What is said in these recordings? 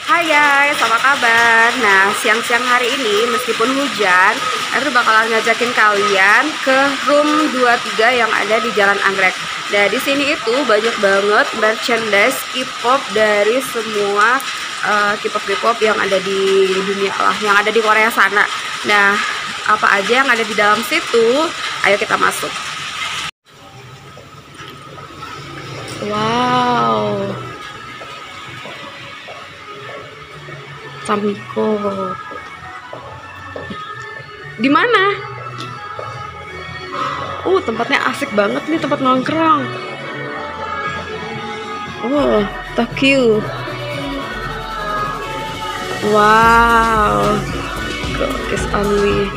Hai guys, apa kabar? Nah, siang-siang hari ini meskipun hujan, aku bakalan ngajakin kalian ke room 23 yang ada di Jalan Anggrek. Nah, di sini itu banyak banget merchandise K-pop dari semua K-pop yang ada di dunia lah, yang ada di Korea sana. Nah, apa aja yang ada di dalam situ? Ayo kita masuk. Wow. Samiko. Di mana? Tempatnya asik banget nih, tempat nongkrong. Tokyo. Wow. Kiss only.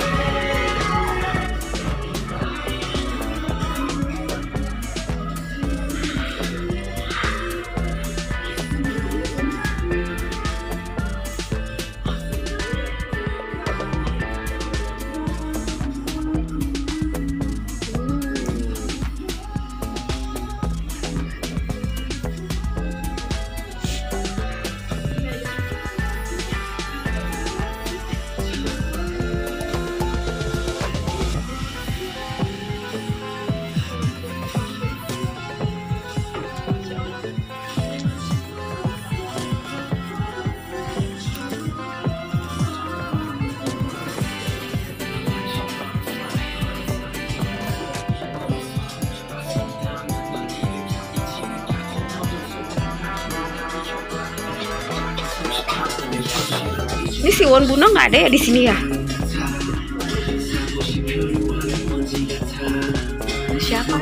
Ini si Won Buno nggak ada ya di sini ya? Siapa?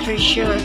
treasure.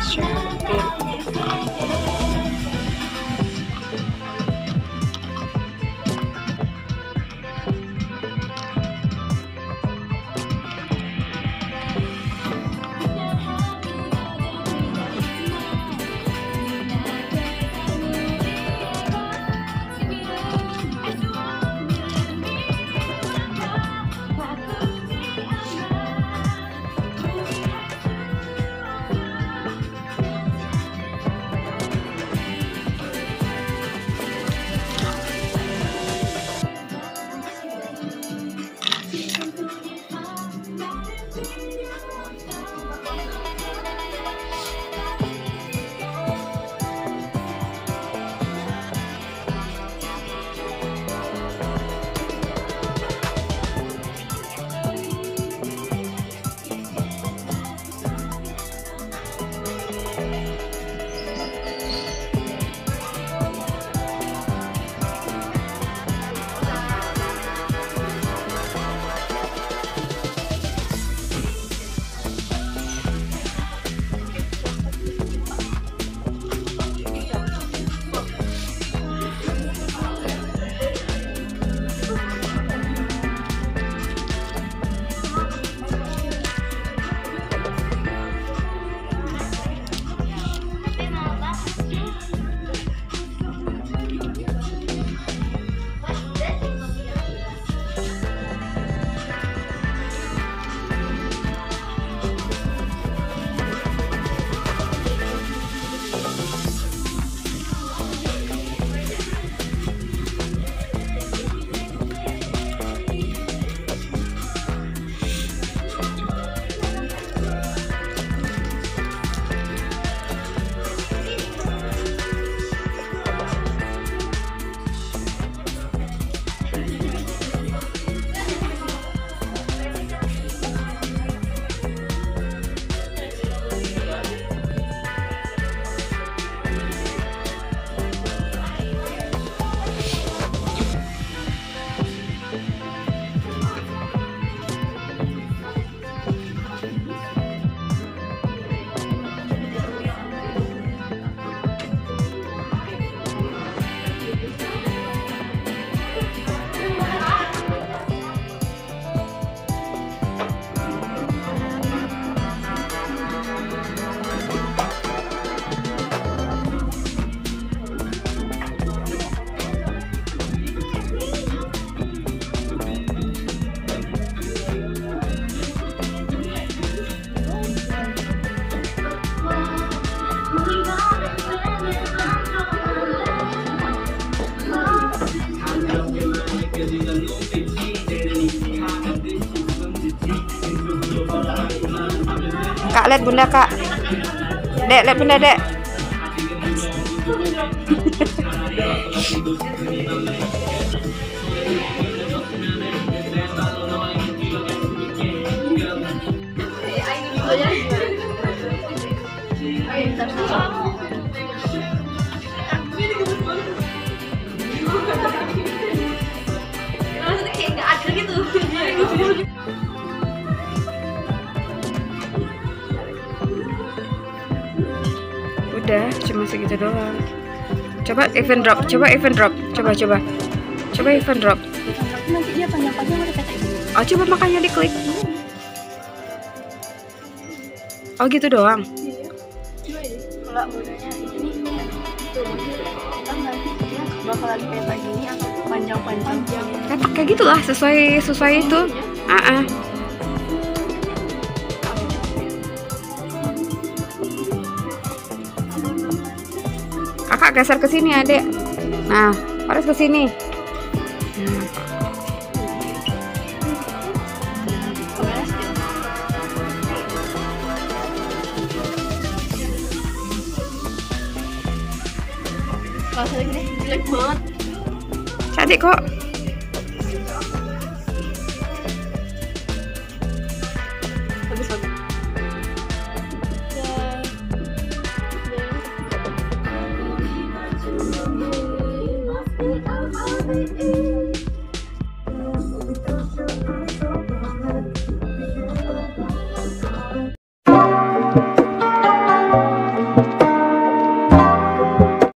Kak, lihat bunda kak. Dek, lihat bunda dek. Udah, cuma segitu doang. Coba event drop, coba event drop, coba event drop. Nanti dia panjang-panjang udah kayak gini. Oh, coba makanya diklik. Oh, gitu doang. Iya. Coba ya. Kalau modelnya ini tuh kan nanti dia bakalan kayak gini atau panjang-panjang. Kayak gitulah, sesuai itu. Kakak geser ke sini, Adek. Nah, harus ke sini. Kalau gini jelek banget. Cantik kok. Bagus.